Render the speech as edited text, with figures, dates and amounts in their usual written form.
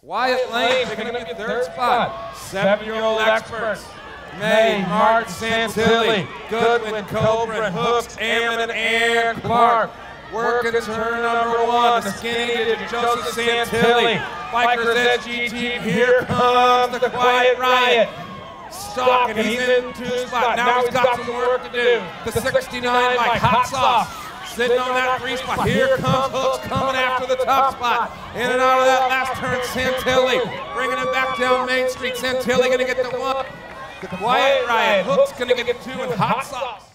Wyatt Lane picking up the third spot. 7-year-old experts. May, Martin, Santilli, Goodwin, Cobra, Hooks, Ammon, Air, Clark. Working turn number 1, the skinny digit, Joseph Santilli. Bikers SGT, here comes the Quiet Riot. Stalking, he's in 2 spot. Now he's got some work to do. The 69 bike, hot sauce. Sitting on that 3 spot. Here comes Hooks coming after the top spot. In and out of that last turn, Santilli bringing him back down Main Street. Santilli going to get the 1. The Quiet Riot. Hooks going to get the 2 and hot sauce.